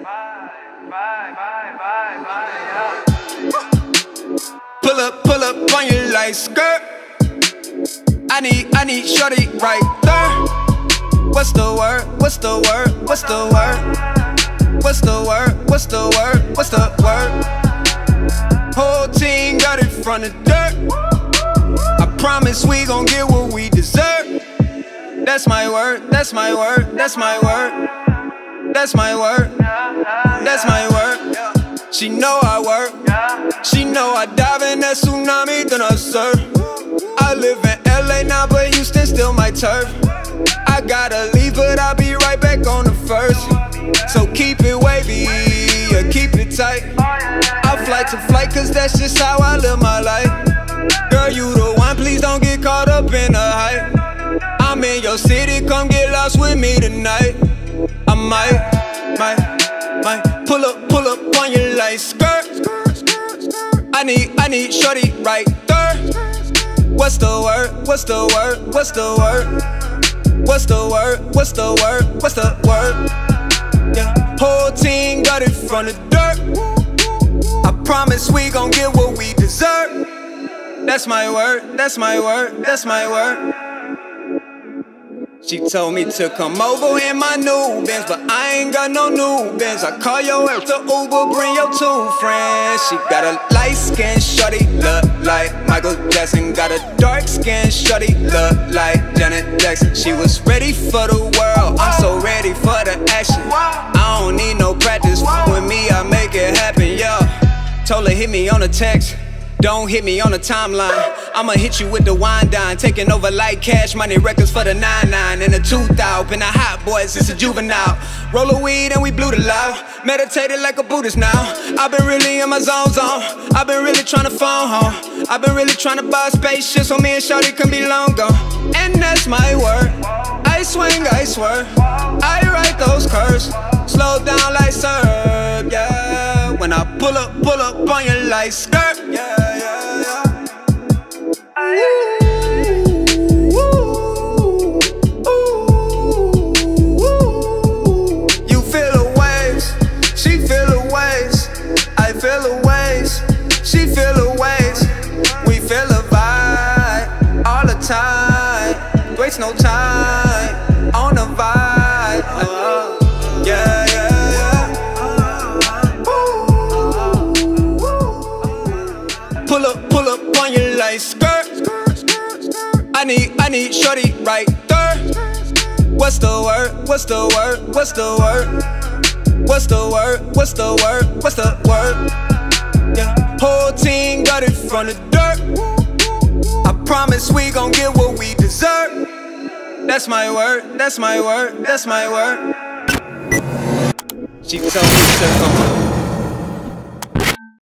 Pull up on your light skirt. I need shorty right there. What's the word? What's the word? What's the word? What's the word? What's the word? What's the word? Whole team got it from the dirt. I promise we gon' get what we deserve. That's my word. That's my word. That's my word. That's my word. That's my word. She know I work. She know I dive in that tsunami, then I surf. I live in LA now, but Houston still my turf. I gotta leave, but I'll be right back on the first. So keep it wavy, yeah, keep it tight. I fly to flight, cause that's just how I live my life. Girl, you the one, please don't get caught up in the hype. I'm in your city, come get lost with me tonight. I might pull up on your light skirt. I need shorty right there. What's the word? What's the word? What's the word? What's the word? What's the word? What's the word? Yeah, whole team got it from the dirt. I promise we gon' get what we deserve. That's my word. That's my word. That's my word. She told me to come over in my new Benz, but I ain't got no new Benz. I call your ass to Uber, bring your two friends. She got a light skin shorty, look like Michael Jackson. Got a dark skin shorty, look like Janet Jackson. She was ready for the world, I'm so ready for the action. I don't need no practice, with me I make it happen, yeah. Told her hit me on a text, don't hit me on the timeline. I'ma hit you with the wine dine, taking over like Cash Money Records for the 99 and the 2000. Been a hot boy since a juvenile. Roll a weed and we blew the loud. Meditated like a Buddhist now. I've been really in my zone. I've been really trying to phone home. I've been really trying to buy a spaceship so me and Shawty can be long gone. And that's my word. I swing, I swerve. I write those curves. Slow down like surf, yeah. When I pull up on your light skirt, yeah. You feel the waves, she feel the waves, I feel the waves, she feel the waves. We feel the vibe all the time. Waste no time on the vibe. Yeah. Pull up on your light skirt. I need shorty right there. What's the word? What's the word? What's the word? What's the word? What's the word? What's the word? Yeah, whole team got it from the dirt. I promise we gon' get what we deserve. That's my word. That's my word. That's my word. She told me to come on.